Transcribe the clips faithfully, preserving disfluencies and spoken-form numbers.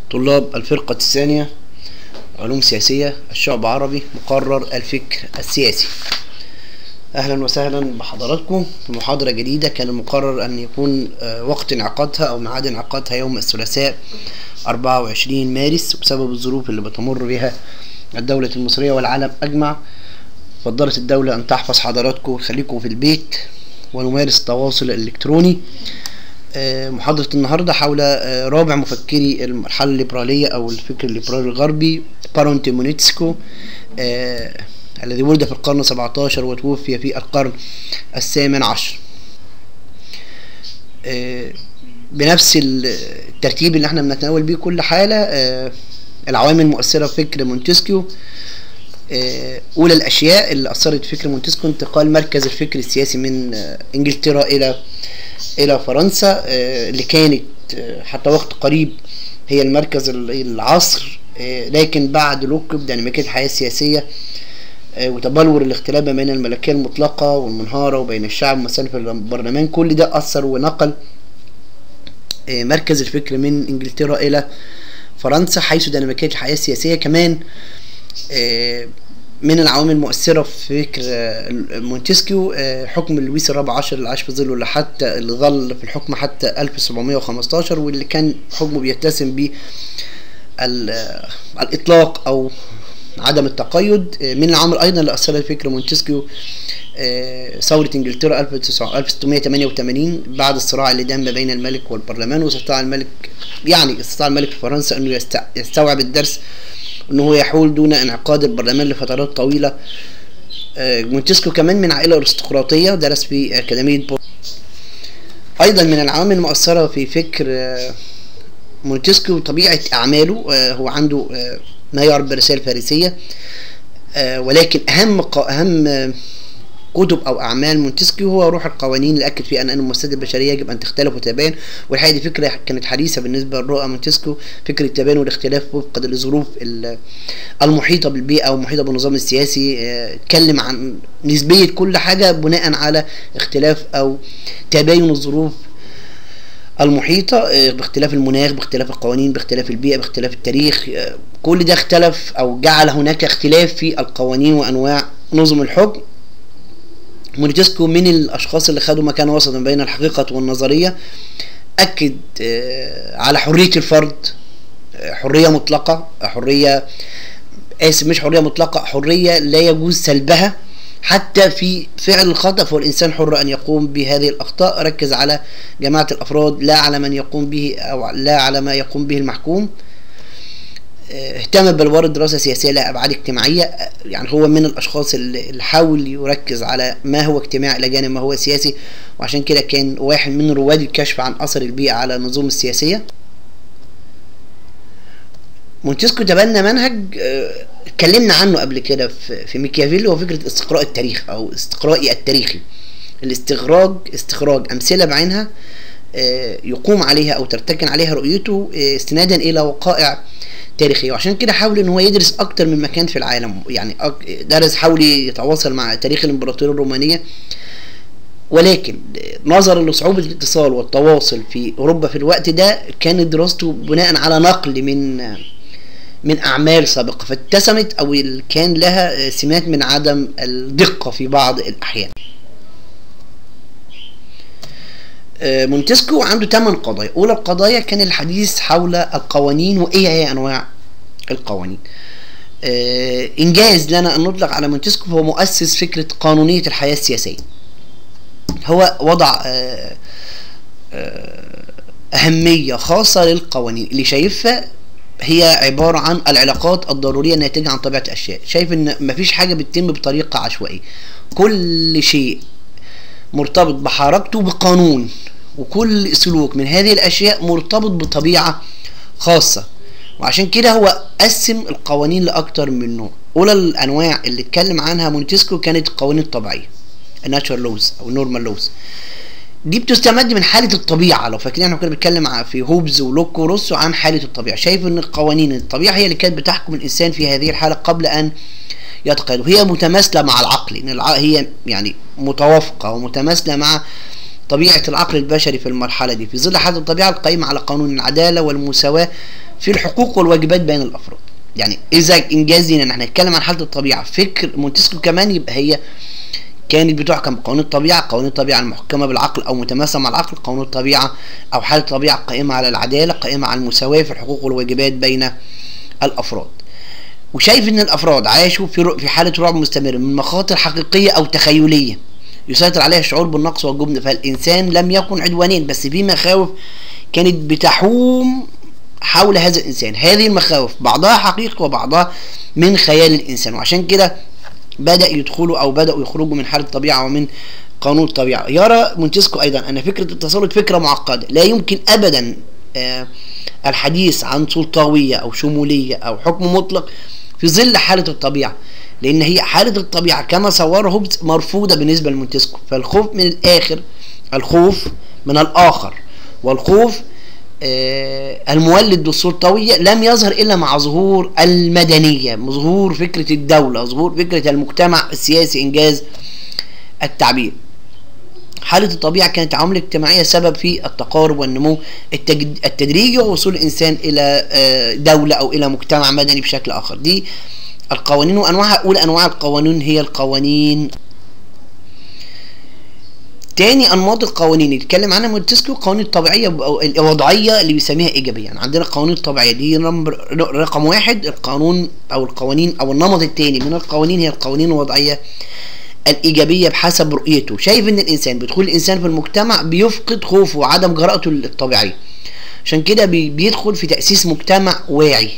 طلاب الفرقة الثانية علوم سياسية الشعب عربي مقرر الفكر السياسي. أهلا وسهلا بحضراتكم في محاضرة جديدة. كان المقرر أن يكون وقت انعقادها أو ميعاد انعقادها يوم الثلاثاء أربعة وعشرين مارس، وبسبب الظروف اللي بتمر بها الدولة المصرية والعالم أجمع فضلت الدولة أن تحفظ حضراتكم وخليكم في البيت ونمارس التواصل الإلكتروني. محاضرة النهاردة حول رابع مفكري المرحلة الليبرالية أو الفكر الليبرالي الغربي بارون تيمونيتسكو، آه الذي ولد في القرن السابع عشر وتوفي في القرن الثامن عشر. آه بنفس الترتيب اللي احنا بنتناول بيه كل حالة. آه العوامل المؤثرة في فكر مونتسكيو. آه أولى الأشياء اللي أثرت في فكر مونتسكيو انتقال مركز الفكر السياسي من آه إنجلترا إلى إلى فرنسا، آه اللي كانت آه حتى وقت قريب هي المركز العصر، آه لكن بعد لوك بديناميكية الحياة السياسية وتبلور الاختلاف بين الملكية المطلقة والمنهارة وبين الشعب ومسائل في البرلمان، كل ده أثر ونقل مركز الفكر من إنجلترا إلى فرنسا، حيث ديناميكية الحياة السياسية كمان من العوامل المؤثرة في فكر مونتسكيو. حكم لويس الرابع عشر اللي عاش في ظله لحتى اللي ظل في الحكم حتى ألف وسبعمائة وخمسة عشر، واللي كان حكمه بيتسم ب الإطلاق أو عدم التقيد. من العوامل ايضا اللي اثرت فكر مونتسكيو ثوره انجلترا ألف وستمائة وثمانية وثمانين بعد الصراع اللي دام ما بين الملك والبرلمان، واستطاع الملك يعني استطاع الملك في فرنسا انه يستوعب الدرس انه هو يحول دون انعقاد البرلمان لفترات طويله. مونتسكيو كمان من عائله ارستقراطيه، درس في اكاديميه بو. ايضا من العوامل المؤثره في فكر مونتسكيو طبيعه اعماله. هو عنده ما يعرف برسائل فارسية، آه ولكن أهم أهم كتب أو أعمال مونتسكيو هو روح القوانين، اللي أكد فيه أن المؤسسات البشرية يجب أن تختلف وتتباين. والحقيقة دي فكرة كانت حديثة بالنسبة لرؤى مونتسكيو، فكرة التباين والاختلاف وفقا للظروف المحيطة بالبيئة والمحيطة بالنظام السياسي. اتكلم آه عن نسبية كل حاجة بناء على اختلاف أو تباين الظروف المحيطة، باختلاف المناخ، باختلاف القوانين، باختلاف البيئة، باختلاف التاريخ. كل ده اختلف أو جعل هناك اختلاف في القوانين وأنواع نظم الحكم. مونتسكيو من الأشخاص اللي خدوا مكان وسط بين الحقيقة والنظرية، أكد على حرية الفرد، حرية مطلقة، حرية آسف مش حرية مطلقة، حرية لا يجوز سلبها حتى في فعل الخطأ، فالإنسان حر أن يقوم بهذه الأخطاء. ركز على جماعة الأفراد لا على من يقوم به أو لا على ما يقوم به المحكوم. اهتم بلور الدراسة السياسية لها أبعاد اجتماعية، يعني هو من الأشخاص اللي حاول يركز على ما هو اجتماعي إلى جانب ما هو سياسي، وعشان كده كان واحد من رواد الكشف عن أثر البيئة على النظم السياسية. مونتسكيو تبنى منهج اتكلمنا عنه قبل كده في, في ميكيافيلي، هو فكرة استقراء التاريخ أو استقرائي التاريخي، الاستخراج استخراج أمثلة بعينها يقوم عليها أو ترتكن عليها رؤيته استنادا إلى وقائع تاريخية. وعشان كده حاول إن هو يدرس أكتر من مكان في العالم، يعني درس حاول يتواصل مع تاريخ الإمبراطورية الرومانية، ولكن نظرا لصعوبة الاتصال والتواصل في أوروبا في الوقت ده كانت دراسته بناء على نقل من من أعمال سابقة، فاتسمت أو كان لها سمات من عدم الدقة في بعض الأحيان. مونتسكيو عنده ثمان قضايا. أولى القضايا كان الحديث حول القوانين وإيه هي أنواع القوانين. إنجاز لنا أن نطلق على مونتسكيو هو مؤسس فكرة قانونية الحياة السياسية. هو وضع أهمية خاصة للقوانين اللي شايفها هي عبارة عن العلاقات الضرورية الناتجة عن طبيعة الأشياء. شايف إن مفيش حاجة بتتم بطريقة عشوائية، كل شيء مرتبط بحركته بقانون، وكل سلوك من هذه الأشياء مرتبط بطبيعة خاصة. وعشان كده هو قسم القوانين لأكتر من نوع. أولى الأنواع اللي اتكلم عنها مونتسكيو كانت القوانين الطبيعية، الناتشورال لوز أو النورمال لوز. دي بتستمد من حالة الطبيعة. لو فاكرين احنا كنا بنتكلم في هوبز ولوك وروسو عن حالة الطبيعة، شايف ان القوانين الطبيعة هي اللي كانت بتحكم الانسان في هذه الحالة قبل ان يتقيد، وهي متماثلة مع العقل، ان الع... هي يعني متوافقة ومتماثلة مع طبيعة العقل البشري في المرحلة دي في ظل حالة الطبيعة القائمة على قانون العدالة والمساواة في الحقوق والواجبات بين الافراد. يعني اذا انجازنا ان احنا نتكلم عن حاله الطبيعه فكر مونتسكيو كمان، يبقى هي كانت بتحكم بقوانين الطبيعه، قوانين الطبيعه المحكمه بالعقل او متماسكه مع العقل، قوانين الطبيعه او حاله الطبيعه قائمه على العداله، قائمه على المساواه في الحقوق والواجبات بين الافراد. وشايف ان الافراد عاشوا في في حاله رعب مستمر من مخاطر حقيقيه او تخيليه يسيطر عليها الشعور بالنقص والجبن، فالانسان لم يكن عدوانيا بس في مخاوف كانت بتحوم حول هذا الانسان. هذه المخاوف بعضها حقيقي وبعضها من خيال الانسان، وعشان كده بدأ يدخلوا او بدأوا يخرجوا من حالة الطبيعة ومن قانون الطبيعة. يرى مونتسكيو ايضا ان فكرة التسلط فكرة معقدة، لا يمكن ابدا آه الحديث عن سلطوية او شمولية او حكم مطلق في ظل حالة الطبيعة، لان هي حالة الطبيعة كما صورها هوبز مرفوضة بالنسبة لمونتسكيو. فالخوف من الاخر، الخوف من الاخر والخوف آه المولد للسلطوية لم يظهر الا مع ظهور المدنية، ظهور فكرة الدولة، ظهور فكرة المجتمع السياسي انجاز التعبير. حالة الطبيعة كانت عوامل اجتماعية سبب في التقارب والنمو التدريجي ووصول الانسان الى آه دولة او الى مجتمع مدني بشكل اخر. دي القوانين وانواعها. اولى انواع القوانين هي القوانين. تاني انماط القوانين اللي اتكلم عنها مونتسكيو القوانين الطبيعيه او الوضعيه اللي بيسميها ايجابيه. يعني عندنا القوانين الطبيعيه دي رقم واحد، القانون او القوانين او النمط الثاني من القوانين هي القوانين الوضعيه الايجابيه بحسب رؤيته. شايف ان الانسان بدخول الانسان في المجتمع بيفقد خوفه وعدم جرأته الطبيعيه، عشان كده بيدخل في تأسيس مجتمع واعي،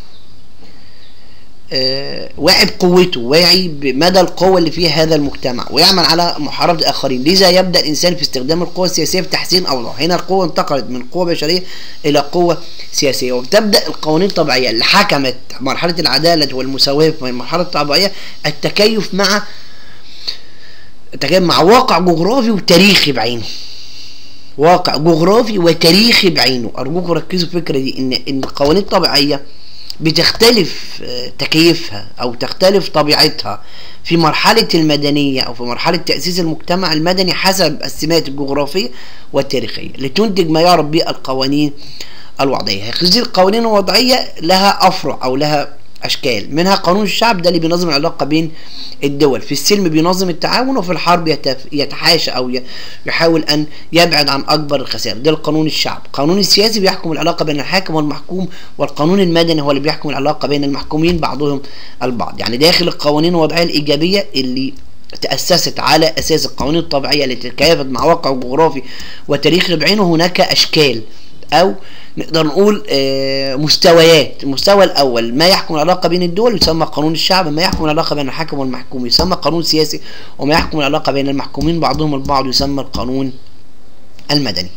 آه واعي بقوته، واعي بمدى القوة اللي فيها هذا المجتمع، ويعمل على محاربة الآخرين. لذا يبدأ الإنسان في استخدام القوة السياسية في تحسين أوضاعه. هنا القوة انتقلت من قوة بشرية إلى قوة سياسية، وبتبدأ القوانين الطبيعية اللي حكمت مرحلة العدالة والمساواة في المرحلة الطبيعية التكيف مع التكيف مع واقع جغرافي وتاريخي بعينه. واقع جغرافي وتاريخي بعينه. أرجوكم ركزوا في الفكرة دي، إن إن القوانين الطبيعية بتختلف تكييفها او تختلف طبيعتها في مرحلة المدنية او في مرحلة تأسيس المجتمع المدني حسب السمات الجغرافية والتاريخية لتنتج ما يعرف بالقوانين الوضعية. هذه القوانين الوضعية لها افرع او لها اشكال، منها قانون الشعب ده اللي بينظم العلاقة بين الدول، في السلم بينظم التعاون وفي الحرب يتحاشى او يحاول ان يبعد عن اكبر الخسائر، ده القانون الشعب. القانون السياسي بيحكم العلاقة بين الحاكم والمحكوم، والقانون المدني هو اللي بيحكم العلاقة بين المحكومين بعضهم البعض. يعني داخل القوانين الوضعية الايجابية اللي تأسست على اساس القوانين الطبيعية اللي تكيفت مع واقع جغرافي وتاريخي بعينه، هناك اشكال او نقدر نقول مستويات. المستوى الاول ما يحكم العلاقه بين الدول يسمى قانون الشعب، ما يحكم العلاقه بين الحاكم والمحكوم يسمى قانون سياسي، وما يحكم العلاقه بين المحكومين بعضهم البعض يسمى القانون المدني.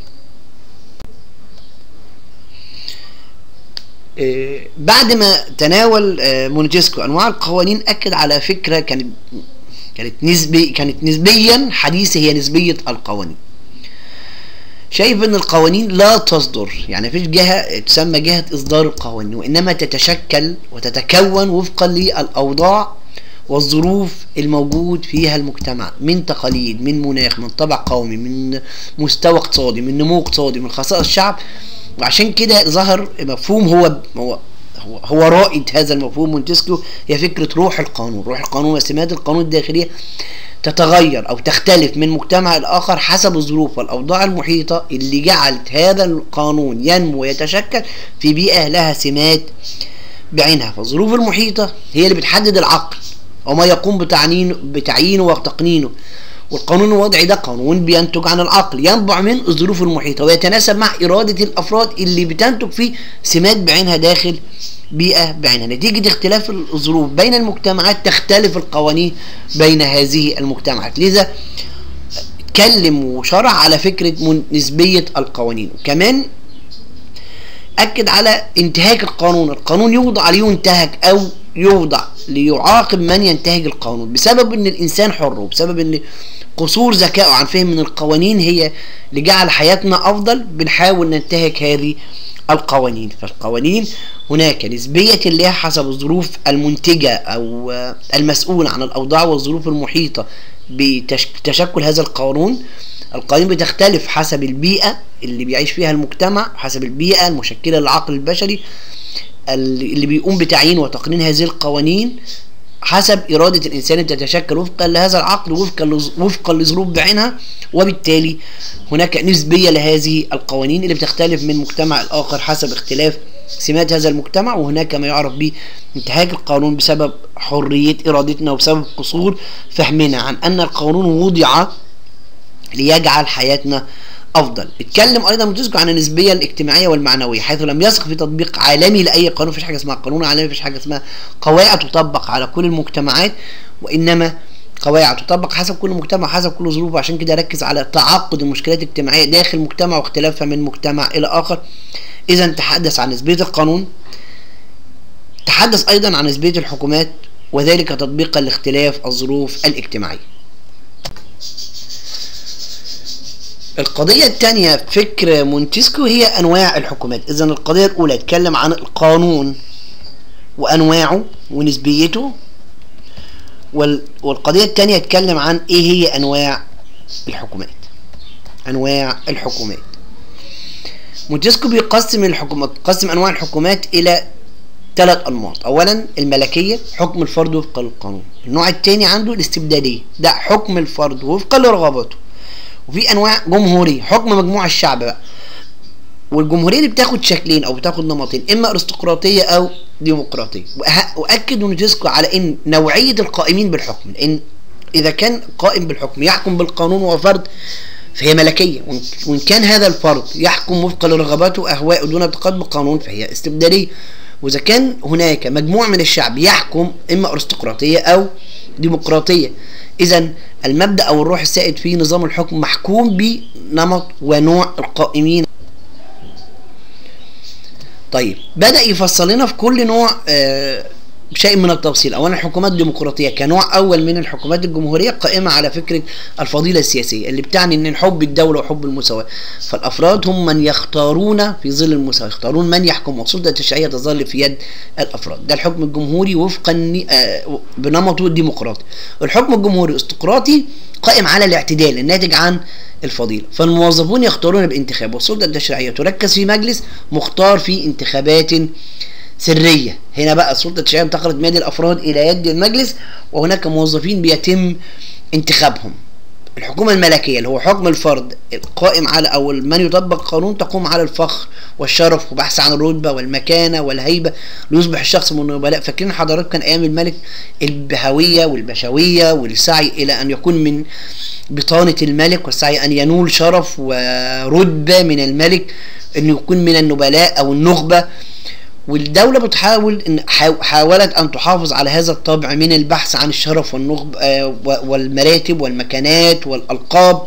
بعد ما تناول مونتسكيو انواع القوانين اكد على فكره كانت كانت نسبي كانت نسبيا حديثه، هي نسبيه القوانين. شايف ان القوانين لا تصدر، يعني مفيش جهه تسمى جهه اصدار القوانين، وانما تتشكل وتتكون وفقا للاوضاع والظروف الموجود فيها المجتمع، من تقاليد، من مناخ، من طبع قومي، من مستوى اقتصادي، من نمو اقتصادي، من خصائص الشعب. وعشان كده ظهر مفهوم هو هو هو, هو رائد هذا المفهوم مونتسكيو، هي فكره روح القانون. روح القانون وسمات القانون الداخليه تتغير او تختلف من مجتمع الاخر حسب الظروف والاوضاع المحيطه اللي جعلت هذا القانون ينمو ويتشكل في بيئه لها سمات بعينها. فالظروف المحيطه هي اللي بتحدد العقل وما يقوم بتعيينه بتعيينه وتقنينه، والقانون الوضعي ده قانون بينتج عن العقل، ينبع من الظروف المحيطه ويتناسب مع اراده الافراد اللي بتنتج فيه سمات بعينها داخل بيئة بعينها. نتيجة اختلاف الظروف بين المجتمعات تختلف القوانين بين هذه المجتمعات. لذا اتكلم وشرع على فكرة نسبية القوانين. كمان أكد على انتهاك القانون. القانون يوضع لينتهك أو يوضع ليعاقب من ينتهك القانون بسبب ان الانسان حر، وبسبب ان قصور ذكائه عن فهم من القوانين هي اللي جعل حياتنا افضل بنحاول ننتهك هذه القوانين. فالقوانين هناك نسبية لها حسب الظروف المنتجة أو المسؤولة عن الأوضاع والظروف المحيطة بتشكل هذا القانون. القوانين بتختلف حسب البيئة اللي بيعيش فيها المجتمع، حسب البيئة المشكلة للعقل البشري، اللي بيقوم بتعيين وتقنين هذه القوانين حسب إرادة الإنسان تتشكل وفقا لهذا العقد وفقا وفقا لظروف بعينها، وبالتالي هناك نسبية لهذه القوانين اللي بتختلف من مجتمع الآخر حسب اختلاف سمات هذا المجتمع. وهناك ما يعرف بانتهاك القانون بسبب حرية إرادتنا وبسبب قصور فهمنا عن أن القانون وضع ليجعل حياتنا افضل. اتكلم ايضا مونتسكيو عن النسبيه الاجتماعيه والمعنويه، حيث لم يثق في تطبيق عالمي لاي قانون. مفيش حاجه اسمها قانون عالمي، مفيش حاجه اسمها قواعد تطبق على كل المجتمعات، وانما قواعد تطبق حسب كل مجتمع حسب كل ظروفه. عشان كده ركز على تعقد المشكلات الاجتماعيه داخل مجتمع واختلافها من مجتمع الى اخر. اذا تحدث عن نسبيه القانون، تحدث ايضا عن نسبيه الحكومات، وذلك تطبيقا لاختلاف الظروف الاجتماعيه. القضية الثانية في فكر مونتسكيو هي أنواع الحكومات. إذن القضية الأولى اتكلم عن القانون وأنواعه ونسبيته، والقضية الثانية اتكلم عن إيه هي أنواع الحكومات. أنواع الحكومات مونتسكيو بيقسم الحكومات قسم أنواع الحكومات إلى ثلاث أنماط. أولا الملكية، حكم الفرد وفقا للقانون. النوع الثاني عنده الاستبدادية، ده حكم الفرد وفقا لرغباته. وفي انواع جمهوريه، حكم مجموع الشعب بقى. والجمهوريه دي بتاخد شكلين او بتاخد نمطين، اما ارستقراطيه او ديمقراطيه. واكد مونتسكيو على ان نوعيه القائمين بالحكم، لان اذا كان قائم بالحكم يحكم بالقانون وفرد فهي ملكيه، وان كان هذا الفرد يحكم وفقا لرغباته واهوائه دون ارتقاء بالقانون فهي استبداديه. واذا كان هناك مجموعه من الشعب يحكم اما ارستقراطيه او ديمقراطيه. إذا المبدأ أو الروح السائد في نظام الحكم محكوم بنمط ونوع القائمين. طيب بدأ يفصل لنا في كل نوع آه بشيء من التفصيل. أولا الحكومات الديمقراطية كنوع أول من الحكومات الجمهورية قائمة على فكرة الفضيلة السياسية، اللي بتعني أن حب الدولة وحب المساواة، فالأفراد هم من يختارون في ظل المساواة، يختارون من يحكم، والسلطة التشريعية تظل في يد الأفراد. ده الحكم الجمهوري وفقا آه بنمطه الديمقراطي. الحكم الجمهوري الاستقراطي قائم على الاعتدال الناتج عن الفضيلة، فالموظفون يختارون بانتخاب، والسلطة التشريعية تركز في مجلس مختار في انتخابات سرية. هنا بقى السلطة التشريعية انتقلت من يد الأفراد إلى يد المجلس، وهناك موظفين بيتم انتخابهم. الحكومة الملكية اللي هو حكم الفرد القائم على أو من يطبق قانون تقوم على الفخر والشرف وبحث عن الرتبة والمكانة والهيبة ليصبح الشخص من النبلاء. فاكرين حضرتك كان أيام الملك البهوية والبشوية والسعي إلى أن يكون من بطانة الملك، والسعي أن ينول شرف ورتبة من الملك، أن يكون من النبلاء أو النخبة. والدولة بتحاول إن حاولت أن تحافظ على هذا الطابع من البحث عن الشرف والنخب والمراتب والمكانات والألقاب.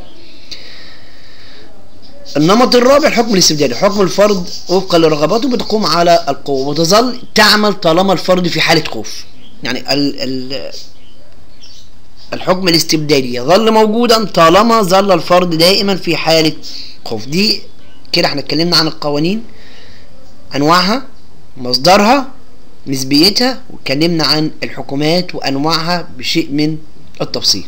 النمط الرابع الحكم الاستبدادي، حكم الفرد وفقا لرغباته بتقوم على القوة وتظل تعمل طالما الفرد في حالة خوف. يعني ال ال الحكم الاستبدادي يظل موجودا طالما ظل الفرد دائما في حالة خوف. دي كده احنا اتكلمنا عن القوانين، أنواعها، مصدرها، نسبيتها، واتكلمنا عن الحكومات وانواعها بشيء من التفصيل.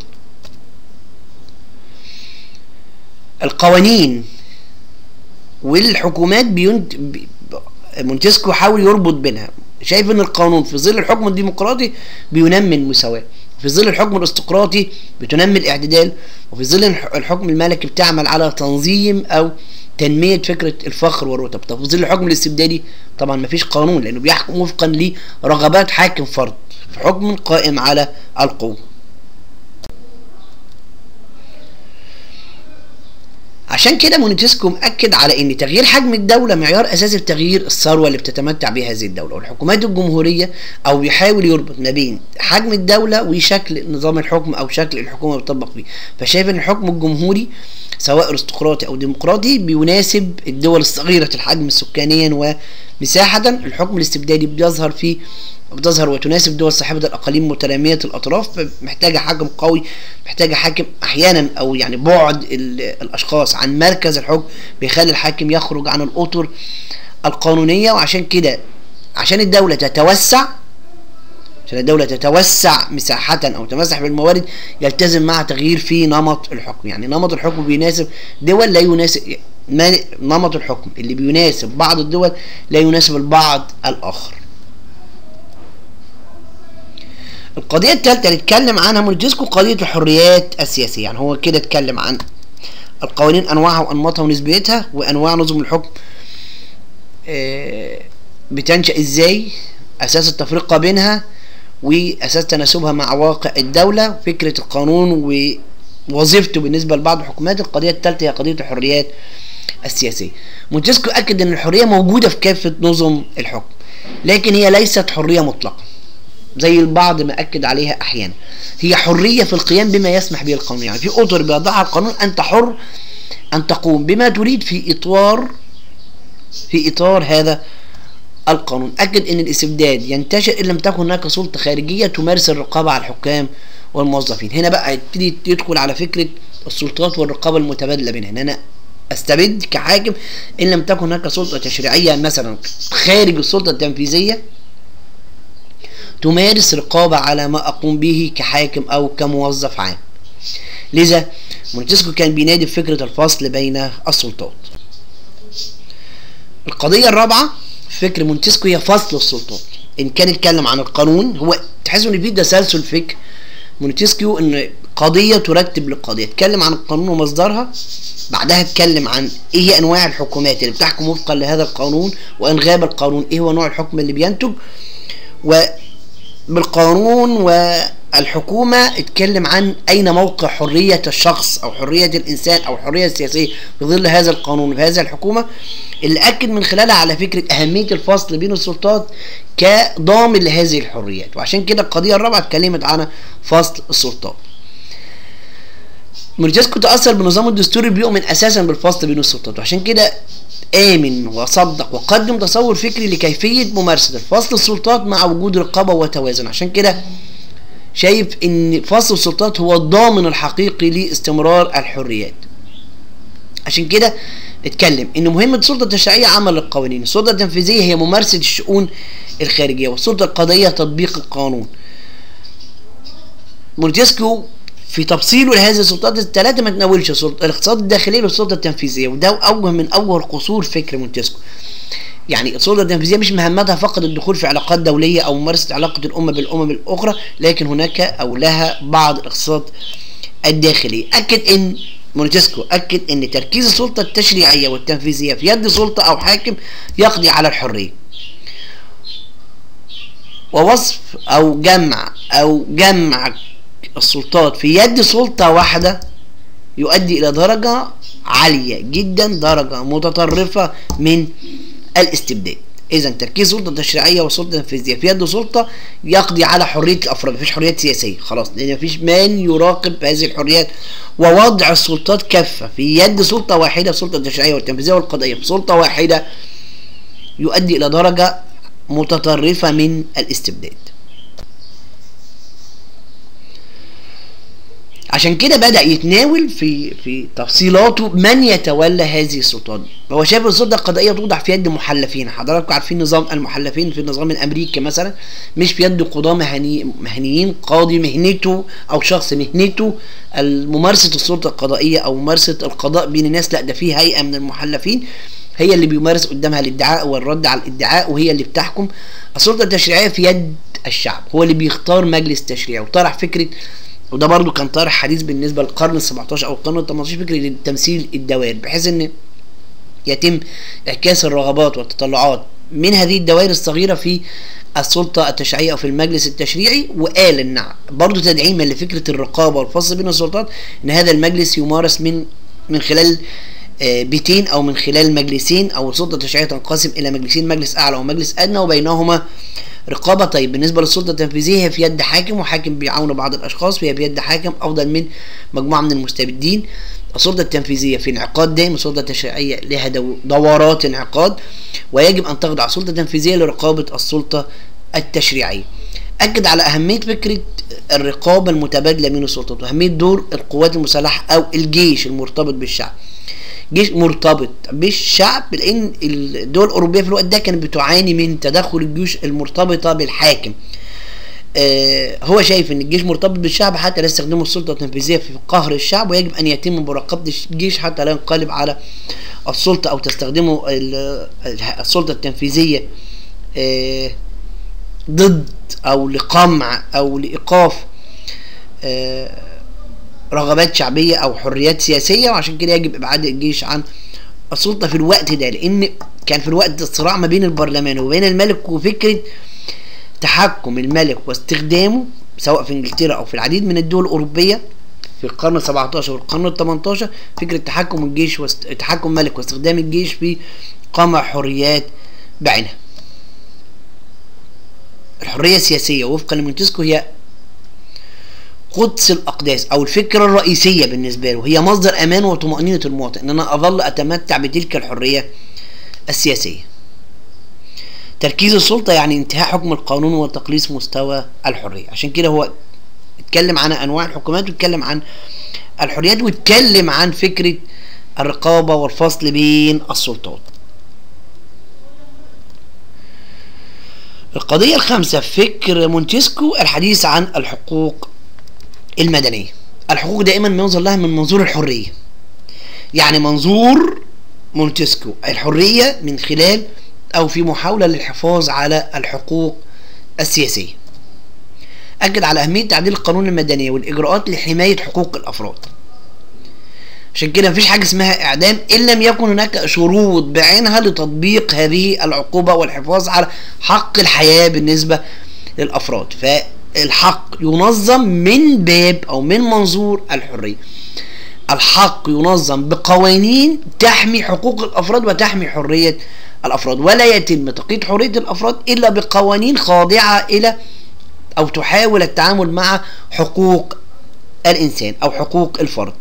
القوانين والحكومات بينت... مونتسكيو حاول يربط بينها. شايف ان القانون في ظل الحكم الديمقراطي بينمي المساواة، في ظل الحكم الاستقراطي بتنمي الاعتدال، وفي ظل الحكم الملكي بتعمل على تنظيم او تنمية فكرة الفخر والرتب. طب في ظل الحكم الاستبدادي طبعا مفيش قانون لأنه بيحكم وفقا لرغبات حاكم فرد في حكم قائم على القوة. عشان كده مونتسكيو مأكد على ان تغيير حجم الدولة معيار اساسي في تغيير الثروة اللي بتتمتع بها هذه الدولة. والحكومات الجمهورية او بيحاول يربط ما بين حجم الدولة وشكل نظام الحكم او شكل الحكومة بتطبق فيه. فشايف ان الحكم الجمهوري سواء ارستقراطي او ديمقراطي بيناسب الدول الصغيرة الحجم سكانيا ومساحة. الحكم الاستبدادي بيظهر في بتظهر وتناسب دول صاحبة الأقاليم مترامية الأطراف، محتاجة حاكم قوي، محتاجة حاكم أحيانا أو يعني بعد الأشخاص عن مركز الحكم بيخلي الحاكم يخرج عن الأطر القانونية. وعشان كده عشان الدولة تتوسع عشان الدولة تتوسع مساحة أو تمسح بالموارد يلتزم مع تغيير في نمط الحكم. يعني نمط الحكم بيناسب دول لا يناسب نمط الحكم اللي بيناسب بعض الدول لا يناسب البعض الآخر. القضية الثالثة اللي اتكلم عنها مونتسكيو قضية الحريات السياسية. يعني هو كده اتكلم عن القوانين أنواعها وأنماطها ونسبيتها، وأنواع نظم الحكم اه بتنشأ ازاي، أساس التفرقة بينها، وأساس تناسبها مع واقع الدولة، فكرة القانون ووظيفته بالنسبة لبعض الحكومات. القضية الثالثة هي قضية الحريات السياسية. مونتسكيو أكد أن الحرية موجودة في كافة نظم الحكم، لكن هي ليست حرية مطلقة زي البعض ما أكد عليها أحيانا. هي حرية في القيام بما يسمح به القانون. يعني في أطر بيضعها القانون، أنت حر أن تقوم بما تريد في إطار في إطار هذا القانون. أكد أن الاستبداد ينتشر إن لم تكن هناك سلطة خارجية تمارس الرقابة على الحكام والموظفين. هنا بقى يبتدي يدخل على فكرة السلطات والرقابة المتبادلة بينها، إن أنا أستبد كحاكم إن لم تكن هناك سلطة تشريعية مثلا خارج السلطة التنفيذية تمارس رقابة على ما أقوم به كحاكم أو كموظف عام. لذا مونتسكيو كان بينادي بفكرة الفصل بين السلطات. القضية الرابعة فكر مونتسكيو هي فصل السلطات. إن كان يتكلم عن القانون، هو تحسوا إن في تسلسل فكر مونتسكيو، إن قضية ترتب للقضية. اتكلم عن القانون ومصدرها، بعدها اتكلم عن ايه هي انواع الحكومات اللي بتحكم وفقا لهذا القانون، وان غاب القانون ايه هو نوع الحكم اللي بينتج. وبالقانون والحكومة اتكلم عن اين موقع حرية الشخص او حرية الانسان او الحرية السياسية في ظل هذا القانون وفي هذه الحكومة، اللي اكد من خلالها على فكرة اهمية الفصل بين السلطات كضامن لهذه الحريات. وعشان كده القضية الرابعة اتكلمت عن فصل السلطات. مونتسكيو تأثر بالنظام الدستوري بيؤمن أساسا بالفصل بين السلطات، وعشان كده آمن وصدق وقدم تصور فكري لكيفية ممارسة الفصل السلطات مع وجود رقابة وتوازن. عشان كده شايف إن فصل السلطات هو الضامن الحقيقي لاستمرار الحريات. عشان كده اتكلم إن مهمة السلطة التشريعية عمل القوانين، السلطة التنفيذية هي ممارسة الشؤون الخارجية، والسلطة القضائية تطبيق القانون. مونتسكيو في تفصيله لهذه السلطات الثلاثه ما تناولش السلطه الاقتصاد الداخلي والسلطه التنفيذيه، وده اوجه من اوجه قصور فكر مونتسكيو. يعني السلطه التنفيذيه مش مهمتها فقط الدخول في علاقات دوليه او ممارسه علاقه الامه بالامم الاخرى، لكن هناك او لها بعض الاقتصاد الداخلي. اكد ان مونتسكيو اكد ان تركيز السلطه التشريعيه والتنفيذيه في يد سلطه او حاكم يقضي على الحريه، ووصف او جمع او جمع السلطات في يد سلطة واحدة يؤدي إلى درجة عالية جدا، درجة متطرفة من الاستبداد. إذا تركيز السلطة التشريعية والسلطة التنفيذية في يد سلطة يقضي على حرية الأفراد، مفيش حريات سياسية خلاص، لأن مفيش من يراقب هذه الحريات. ووضع السلطات كافة في يد سلطة واحدة، السلطة التشريعية والتنفيذية والقضائية في سلطة واحدة، يؤدي إلى درجة متطرفة من الاستبداد. عشان كده بدأ يتناول في في تفصيلاته من يتولى هذه السلطات. هو شايف السلطة القضائية توضع في يد محلفين. حضراتكم عارفين نظام المحلفين في النظام الأمريكي مثلا، مش في يد قضاة مهني مهنيين، قاضي مهنته أو شخص مهنته ممارسة السلطة القضائية أو ممارسة القضاء بين الناس، لا ده في هيئة من المحلفين هي اللي بيمارس قدامها الادعاء والرد على الادعاء، وهي اللي بتحكم. السلطة التشريعية في يد الشعب، هو اللي بيختار مجلس تشريعي. وطرح فكرة، وده برضو كان طرح حديث بالنسبة للقرن السبعتاشر أو القرن الثمانية عشر، فكرة للتمثيل الدوائر، بحيث إن يتم إعكاس الرغبات والتطلعات من هذه الدوائر الصغيرة في السلطة التشريعية أو في المجلس التشريعي. وقال إن برضو تدعيما لفكرة الرقابة والفصل بين السلطات، إن هذا المجلس يمارس من من خلال بيتين أو من خلال مجلسين، أو السلطة التشريعية تنقسم إلى مجلسين، مجلس أعلى ومجلس أدنى، وبينهما رقابة. طيب بالنسبة للسلطة التنفيذية هي في يد حاكم، وحاكم بيعاون بعض الأشخاص، فهي في يد حاكم أفضل من مجموعة من المستبدين. السلطة التنفيذية في انعقاد دائم، السلطة التشريعية لها دورات انعقاد، ويجب أن تخضع السلطة التنفيذية لرقابة السلطة التشريعية. أكد على أهمية فكرة الرقابة المتبادلة بين السلطات، وأهمية دور القوات المسلحة أو الجيش المرتبط بالشعب. جيش مرتبط بالشعب، لان الدول الاوروبيه في الوقت ده كانت بتعاني من تدخل الجيوش المرتبطه بالحاكم. آه هو شايف ان الجيش مرتبط بالشعب حتى لا يستخدموا السلطه التنفيذيه في قهر الشعب، ويجب ان يتم مراقبه الجيش حتى لا ينقلب على السلطه او تستخدمه السلطه التنفيذيه آه ضد او لقمع او لايقاف آه رغبات شعبيه او حريات سياسيه، وعشان كده يجب ابعاد الجيش عن السلطه في الوقت ده، لان كان في الوقت ده الصراع ما بين البرلمان وبين الملك، وفكره تحكم الملك واستخدامه سواء في انجلترا او في العديد من الدول الاوروبيه في القرن السبعتاشر والقرن الثمنتاشر، فكره تحكم الجيش وتحكم الملك واستخدام الجيش في قمع حريات بعينها. الحريه السياسيه وفقا لمونتسكيو هي قدس الاقداس او الفكره الرئيسيه بالنسبه له، هي مصدر امان وطمانينه المواطن، ان انا اظل اتمتع بتلك الحريه السياسيه. تركيز السلطه يعني انتهاء حكم القانون وتقليص مستوى الحريه، عشان كده هو اتكلم عن انواع الحكومات واتكلم عن الحريات واتكلم عن فكره الرقابه والفصل بين السلطات. القضيه الخامسه في فكر مونتسكيو الحديث عن الحقوق المدنيه. الحقوق دائما بينظر لها من منظور الحريه، يعني منظور مونتسكيو الحريه من خلال او في محاوله للحفاظ على الحقوق السياسيه. اكد على اهميه تعديل القانون المدني والاجراءات لحمايه حقوق الافراد، عشان كده مفيش حاجه اسمها اعدام ان لم يكن هناك شروط بعينها لتطبيق هذه العقوبه والحفاظ على حق الحياه بالنسبه للافراد. فالحق ينظم من باب او من منظور الحريه. الحق ينظم بقوانين تحمي حقوق الافراد وتحمي حريه الافراد، ولا يتم تقييد حريه الافراد الا بقوانين خاضعه الى او تحاول التعامل مع حقوق الانسان او حقوق الفرد.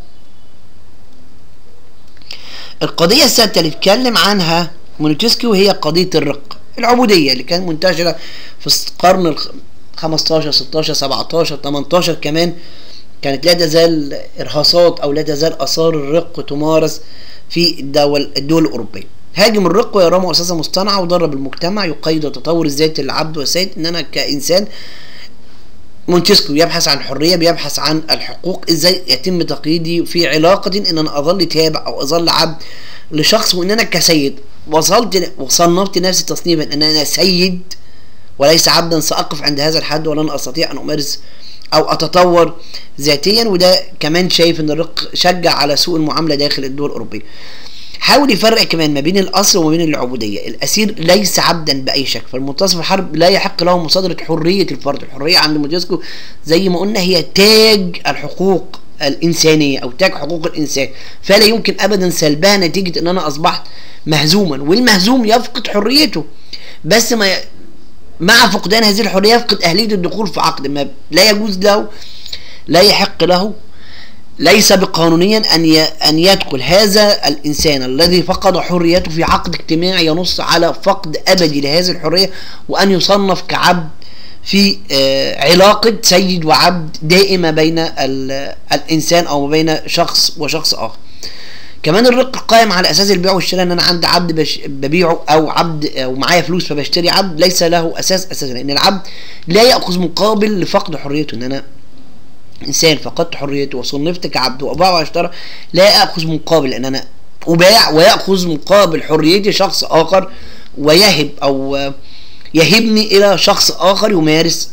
القضيه السادسه اللي اتكلم عنها مونتسكيو هي قضيه الرق، العبوديه اللي كانت منتشره في القرن ال خمستاشر ستاشر سبعتاشر تمنتاشر، كمان كانت لا تزال ارهاصات او لا تزال اثار الرق تمارس في الدول الدول الاوروبيه. هاجم الرق ويراه مؤسسه مصطنعه وضرب المجتمع، يقيد التطور الذاتي للعبد والسيد، ان انا كانسان. مونتسكيو يبحث عن حريه، بيبحث عن الحقوق، ازاي يتم تقييدي في علاقه ان انا اظل تابع او اظل عبد لشخص، وان انا كسيد وصلت وصنفت نفسي تصنيفا ان انا سيد وليس عبدا، ساقف عند هذا الحد ولن استطيع ان امارس او اتطور ذاتيا. وده كمان شايف ان الرق شجع على سوء المعامله داخل الدول الاوروبيه. حاول يفرق كمان ما بين الاسر وما بين العبوديه. الاسير ليس عبدا باي شكل، فالمنتصف الحرب لا يحق له مصادره حريه الفرد. الحريه عند مونتسكيو زي ما قلنا هي تاج الحقوق الانسانيه او تاج حقوق الانسان، فلا يمكن ابدا سلبها نتيجه ان انا اصبحت مهزوما، والمهزوم يفقد حريته، بس ما مع فقدان هذه الحريه يفقد اهليه الدخول في عقد ما لا يجوز له، لا يحق له، ليس بقانونيا ان ان يدخل هذا الانسان الذي فقد حريته في عقد اجتماعي ينص على فقد ابدي لهذه الحريه، وان يصنف كعبد في علاقه سيد وعبد دائمه بين الانسان او بين شخص وشخص اخر. كمان الرق قائم على اساس البيع والشراء، ان انا عندي عبد بش ببيعه او عبد او معايا فلوس فبشتري عبد، ليس له اساس اساسا، لان العبد لا ياخذ مقابل لفقد حريته. ان انا انسان فقدت حريته وصنفت كعبد واباع واشترى، لا اخذ مقابل ان انا اباع وياخذ مقابل حريتي شخص اخر ويهب او يهبني الى شخص اخر يمارس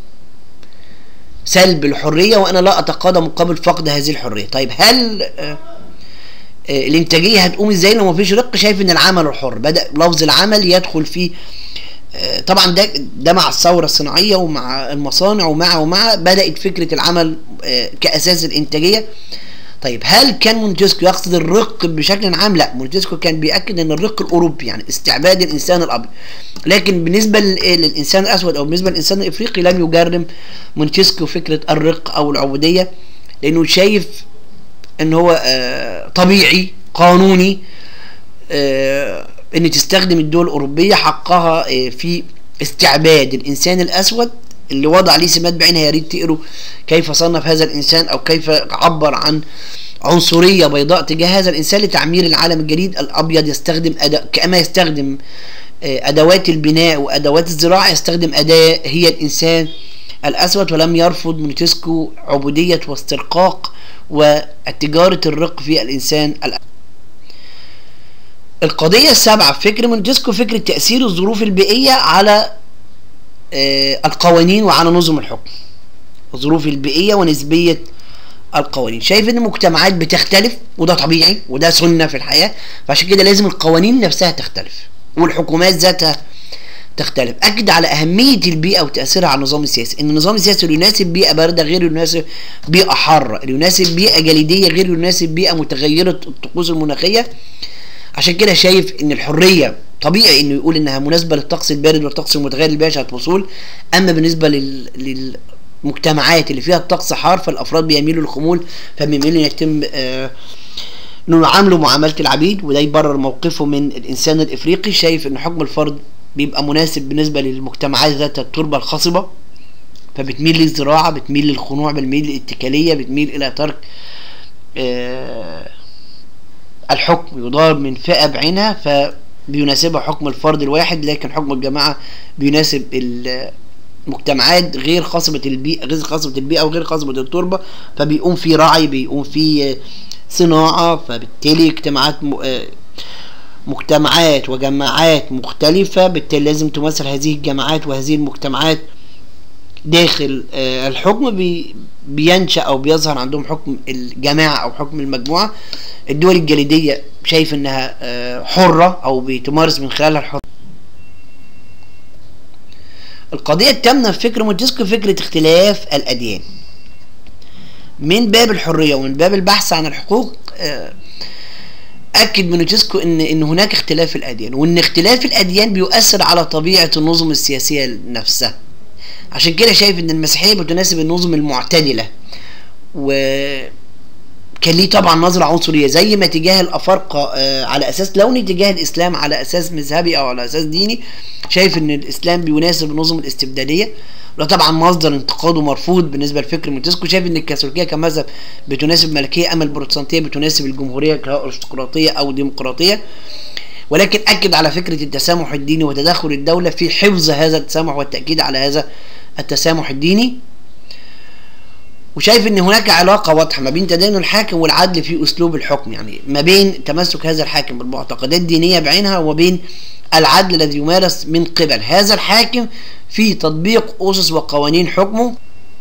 سلب الحريه وانا لا اتقاضى مقابل فقد هذه الحريه. طيب هل آه آه الانتاجيه هتقوم ازاي لو مفيش رق؟ شايف ان العمل الحر بدا لفظ العمل يدخل فيه آه طبعا ده ده مع الثوره الصناعيه ومع المصانع ومع ومع بدات فكره العمل آه كاساس الانتاجيه. طيب هل كان مونتسكيو يقصد الرق بشكل عام؟ لا، مونتسكيو كان بيأكد ان الرق الاوروبي يعني استعباد الانسان الابيض، لكن بالنسبه للانسان الاسود او بالنسبه للانسان الافريقي لم يجرم مونتسكيو فكره الرق او العبوديه، لانه شايف ان هو آه طبيعي قانوني آه ان تستخدم الدول الاوروبيه حقها آه في استعباد الانسان الاسود اللي وضع عليه سمات بعينها. يا ريت تقروا كيف صنف هذا الانسان او كيف عبر عن عنصريه بيضاء تجاه هذا الانسان لتعمير العالم الجديد. الابيض يستخدم أداة كما يستخدم ادوات البناء وادوات الزراعه، يستخدم اداه هي الانسان الاسود، ولم يرفض مونتسكيو عبوديه واسترقاق وتجاره الرق في الانسان الاسود. القضيه السابعه في فكر مونتسكيو فكره تاثير الظروف البيئيه على آه القوانين وعلى نظم الحكم، الظروف البيئية ونسبية القوانين. شايف ان المجتمعات بتختلف وده طبيعي وده سنة في الحياة، فعشان كده لازم القوانين نفسها تختلف والحكومات ذاتها تختلف. اكد على اهمية البيئة وتأثيرها على النظام السياسي، ان النظام السياسي اللي يناسب بيئة باردة غير يناسب بيئة حارة، اللي يناسب بيئة جليدية غير يناسب بيئة متغيرة الطقوس المناخية. عشان كده شايف ان الحرية طبيعي انه يقول انها مناسبة للطقس البارد والطقس المتغير لباشا الفصول، اما بالنسبة لل, لل... مجتمعات اللي فيها الطقس حار فالافراد بيميلوا للخمول، فبيميلوا ان يتم آه انه يعاملوا معامله العبيد، وده يبرر موقفه من الانسان الافريقي. شايف ان حكم الفرد بيبقى مناسب بالنسبه للمجتمعات ذات التربه الخصبه، فبتميل للزراعه، بتميل للخنوع، بتميل للاتكاليه، بتميل الى ترك آه الحكم يدار من فئه بعينها، فبيناسبها حكم الفرد الواحد. لكن حكم الجماعه بيناسب مجتمعات غير خصبة البيئة، غير خصبة البيئة وغير خصبة التربة، فبيقوم في رعي، بيقوم في صناعة، فبالتالي اجتماعات مجتمعات وجماعات مختلفة، بالتالي لازم تمثل هذه الجماعات وهذه المجتمعات داخل الحكم. بي بينشأ أو بيظهر عندهم حكم الجماعة أو حكم المجموعة. الدول الجليدية شايف إنها حرة أو بتمارس من خلالها الحرة. القضية التامنة في فكر مونتسكيو فكرة اختلاف الأديان. من باب الحرية ومن باب البحث عن الحقوق أكد مونتسكيو إن إن هناك اختلاف الأديان، وإن اختلاف الأديان بيؤثر على طبيعة النظم السياسية نفسها. عشان كده شايف إن المسيحية بتناسب النظم المعتدلة، وكان ليه طبعا نظرة عنصرية زي ما تجاه الأفارقة على أساس لوني، تجاه الإسلام على أساس مذهبي أو على أساس ديني. شايف ان الاسلام بيناسب النظم الاستبداديه، وده طبعا مصدر انتقاده مرفوض بالنسبه لفكر مونتسكيو. شايف ان الكاثوليكيه كمذهب بتناسب الملكيه، اما البروتستانتيه بتناسب الجمهوريه كارستقراطيه او ديمقراطيه. ولكن اكد على فكره التسامح الديني وتدخل الدوله في حفظ هذا التسامح والتاكيد على هذا التسامح الديني. وشايف ان هناك علاقه واضحه ما بين تدين الحاكم والعدل في اسلوب الحكم، يعني ما بين تمسك هذا الحاكم بالمعتقدات الدينيه بعينها وبين العدل الذي يمارس من قبل هذا الحاكم في تطبيق أسس وقوانين حكمه.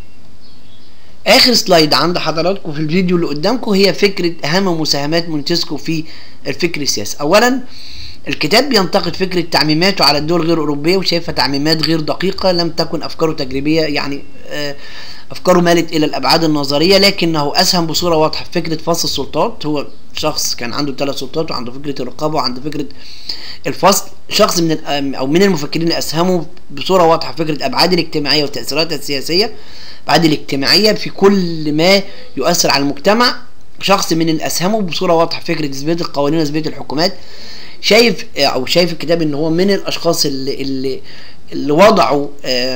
آخر سلايد عند حضراتكم في الفيديو اللي قدامكم هي فكرة أهم مساهمات مونتسكيو في الفكر السياسي. أولا الكتاب بينتقد فكرة تعميماته على الدول غير أوروبية، وشايفها تعميمات غير دقيقة، لم تكن أفكاره تجريبية، يعني أفكاره مالت إلى الأبعاد النظرية، لكنه أسهم بصورة واضحة في فكرة فصل السلطات. هو شخص كان عنده ثلاث سلطات، وعنده فكرة الرقابة وعنده فكرة الفصل. شخص من أو من المفكرين اللي أسهموا بصورة واضحة في فكرة أبعاد الاجتماعية وتأثيراتها السياسية، أبعاد الاجتماعية في كل ما يؤثر على المجتمع. شخص من اللي أسهموا بصورة واضحة في فكرة نسبية القوانين ونسبية الحكومات. شايف او شايف الكتاب ان هو من الاشخاص اللي اللي, اللي وضعوا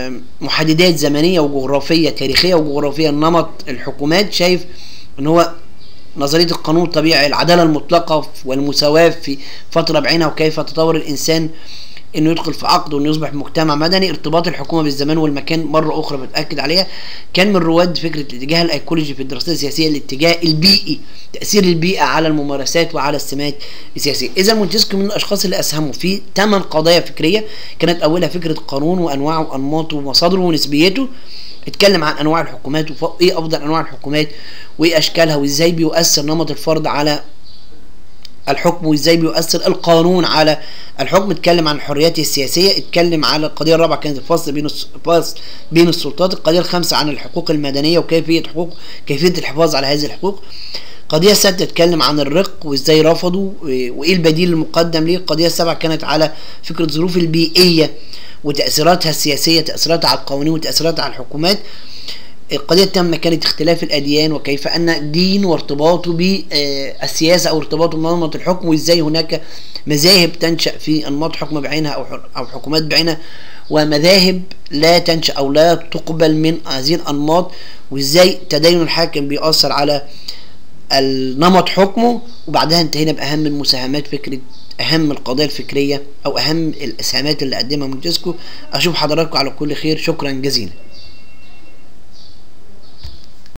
محددات زمنيه وجغرافيه، تاريخيه وجغرافيه لنمط الحكومات. شايف ان هو نظريه القانون الطبيعي، العداله المطلقه والمساواه في فتره بعينها، وكيف تطور الانسان انه يدخل في عقد وانه يصبح مجتمع مدني. ارتباط الحكومه بالزمان والمكان مره اخرى بتاكد عليها. كان من رواد فكره الاتجاه الايكولوجي في الدراسات السياسيه، الاتجاه البيئي، تاثير البيئه على الممارسات وعلى السمات السياسيه. اذا مونتسكيو من الاشخاص اللي اسهموا في ثمان قضايا فكريه، كانت اولها فكره القانون وانواعه وانماطه ومصادره ونسبيته. اتكلم عن انواع الحكومات وايه افضل انواع الحكومات وايه اشكالها، وازاي بيؤثر نمط الفرد على الحكم، وازاي بيؤثر القانون على الحكم. اتكلم عن الحريات السياسيه. اتكلم على القضيه الرابعه كانت الفصل بين الفصل بين السلطات. القضيه الخامسه عن الحقوق المدنيه وكيفيه حقوق كيفيه الحفاظ على هذه الحقوق. القضيه السادسه اتكلم عن الرق وازاي رفضوا وايه البديل المقدم ليه. القضيه السابعه كانت على فكره الظروف البيئيه وتاثيراتها السياسيه، تاثيراتها على القوانين وتاثيراتها على الحكومات. القضية التامة كانت اختلاف الأديان، وكيف أن الدين وارتباطه بالسياسة أو ارتباطه بنمط الحكم، وإزاي هناك مذاهب تنشأ في أنماط حكم بعينها أو حكومات بعينها، ومذاهب لا تنشأ أو لا تقبل من هذه الأنماط، وإزاي تدين الحاكم بيأثر على النمط حكمه. وبعدها انتهينا بأهم المساهمات، فكرة أهم القضايا الفكرية أو أهم الإسهامات اللي قدمها مونتسكيو. أشوف حضراتكم على كل خير، شكرا جزيلا.